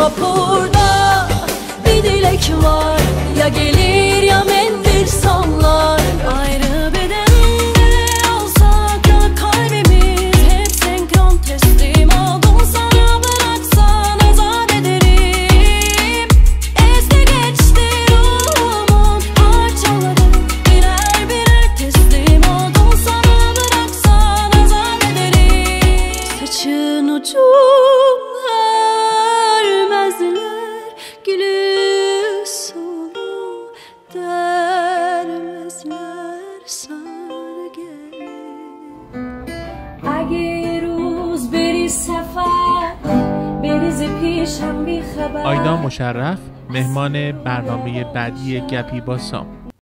vapurda bir dilek var, ya gelir ya mendil sallar. Ayrı bedende olsak da kalbimiz hep senkron. Teslim oldum sana, bıraksan azat ederim. Ezdi geçti ruhumun parçaları birer birer. Teslim oldum sana, bıraksan azat ederim. Saçın ucuna örmezler gülü sonu, dermezler sana gelir. Ager roz beri safar bریز پیشم بی خبر. آیدا مشرف مهمان برنامه بعدی گپی با سام.